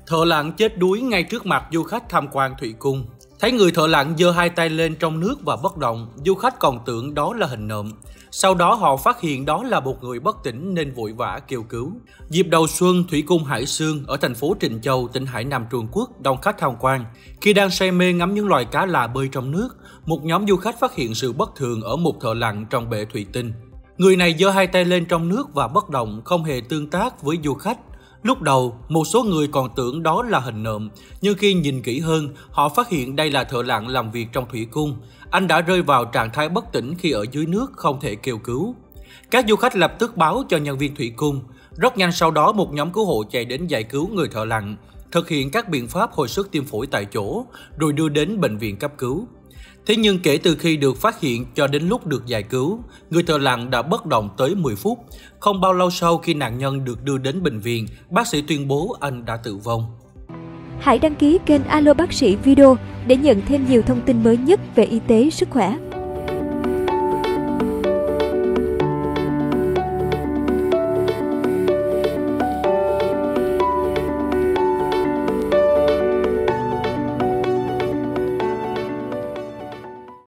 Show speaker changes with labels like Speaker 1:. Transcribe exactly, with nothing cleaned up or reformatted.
Speaker 1: Thợ lặn chết đuối ngay trước mặt du khách tham quan thủy cung. Thấy người thợ lặn giơ hai tay lên trong nước và bất động, du khách còn tưởng đó là hình nộm. Sau đó họ phát hiện đó là một người bất tỉnh nên vội vã kêu cứu. Dịp đầu xuân, thủy cung Hải Sương ở thành phố Trịnh Châu, tỉnh Hải Nam Trung Quốc đông khách tham quan. Khi đang say mê ngắm những loài cá lạ bơi trong nước, một nhóm du khách phát hiện sự bất thường ở một thợ lặn trong bể thủy tinh. Người này giơ hai tay lên trong nước và bất động, không hề tương tác với du khách. Lúc đầu, một số người còn tưởng đó là hình nộm, nhưng khi nhìn kỹ hơn, họ phát hiện đây là thợ lặn làm việc trong thủy cung. Anh đã rơi vào trạng thái bất tỉnh khi ở dưới nước không thể kêu cứu. Các du khách lập tức báo cho nhân viên thủy cung. Rất nhanh sau đó, một nhóm cứu hộ chạy đến giải cứu người thợ lặn, thực hiện các biện pháp hồi sức tim phổi tại chỗ, rồi đưa đến bệnh viện cấp cứu. Thế nhưng kể từ khi được phát hiện cho đến lúc được giải cứu, người thợ lặn đã bất động tới mười phút. Không bao lâu sau khi nạn nhân được đưa đến bệnh viện, bác sĩ tuyên bố anh đã tử vong.
Speaker 2: Hãy đăng ký kênh Alo Bác sĩ Video để nhận thêm nhiều thông tin mới nhất về y tế, sức khỏe.